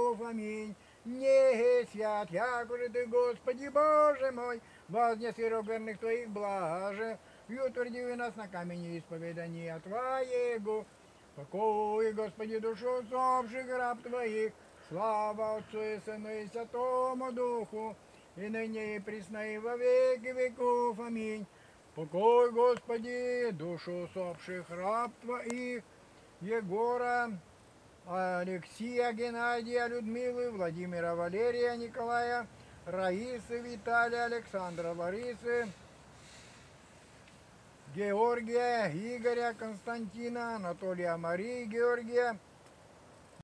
веков. Аминь. Не свят, якоже ты, Господи Боже мой, вознес веру верных Твоих блаже, и утвердил нас на камени исповедания Твоего. Покой, Господи, душу усопших раб Твоих, слава Отцу и Сыну и Святому Духу, и ныне и присно и во веки веков. Аминь. Покой, Господи, душу усопших раб Твоих, Егора, Алексия, Геннадия, Людмилы, Владимира, Валерия, Николая, Раисы, Виталия, Александра, Ларисы, Георгия, Игоря, Константина, Анатолия, Марии, Георгия,